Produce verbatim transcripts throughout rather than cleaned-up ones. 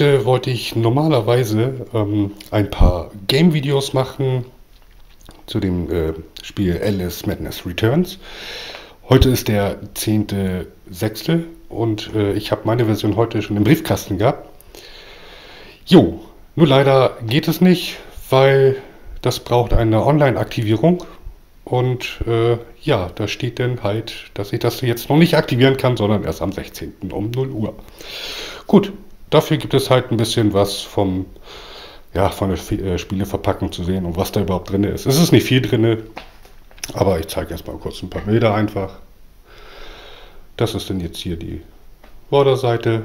Heute wollte ich normalerweise ähm, ein paar Game-Videos machen zu dem äh, Spiel Alice Madness Returns. Heute ist der zehnte sechste und äh, ich habe meine Version heute schon im Briefkasten gehabt. Jo, nur leider geht es nicht, weil das braucht eine Online-Aktivierung. Und äh, ja, da steht dann halt, dass ich das jetzt noch nicht aktivieren kann, sondern erst am sechzehnten um null Uhr. Gut, dafür gibt es halt ein bisschen was vom, ja, von der F äh, Spieleverpackung zu sehen und was da überhaupt drin ist. Es ist nicht viel drin, aber ich zeige erstmal kurz ein paar Bilder einfach. Das ist dann jetzt hier die Vorderseite.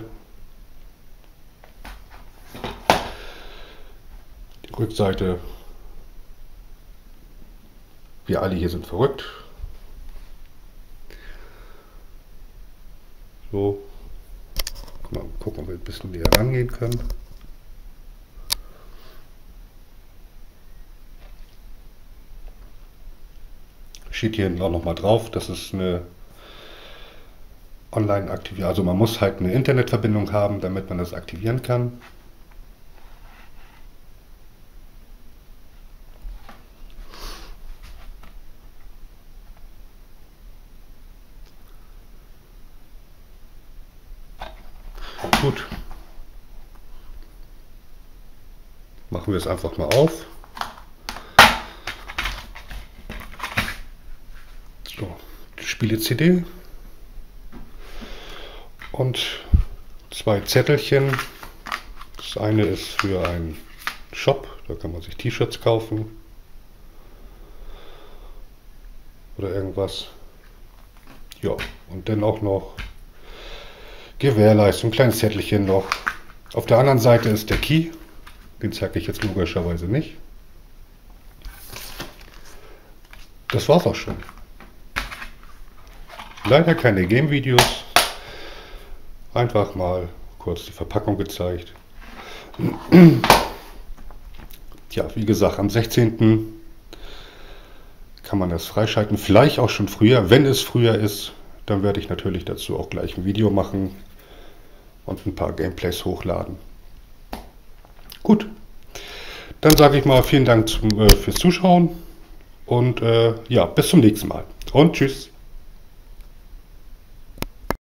Die Rückseite. Wir alle hier sind verrückt. So. Mal gucken, ob wir ein bisschen näher rangehen können. Steht hier hinten auch noch mal drauf, das ist eine Online-Aktivierung. Also man muss halt eine Internetverbindung haben, damit man das aktivieren kann. Gut. Machen wir es einfach mal auf. So, Spiele-C D und zwei Zettelchen. Das eine ist für einen Shop, da kann man sich T-Shirts kaufen oder irgendwas. Ja, und dann auch noch Gewährleistung, kleines Zettelchen noch. Auf der anderen Seite ist der Key, den zeige ich jetzt logischerweise nicht. Das war's auch schon. Leider keine Game-Videos, einfach mal kurz die Verpackung gezeigt. Ja, wie gesagt, am sechzehnten kann man das freischalten, vielleicht auch schon früher. Wenn es früher ist, dann werde ich natürlich dazu auch gleich ein Video machen und ein paar Gameplays hochladen. Gut, dann sage ich mal vielen Dank zum, äh, fürs Zuschauen und äh, ja, bis zum nächsten Mal und tschüss.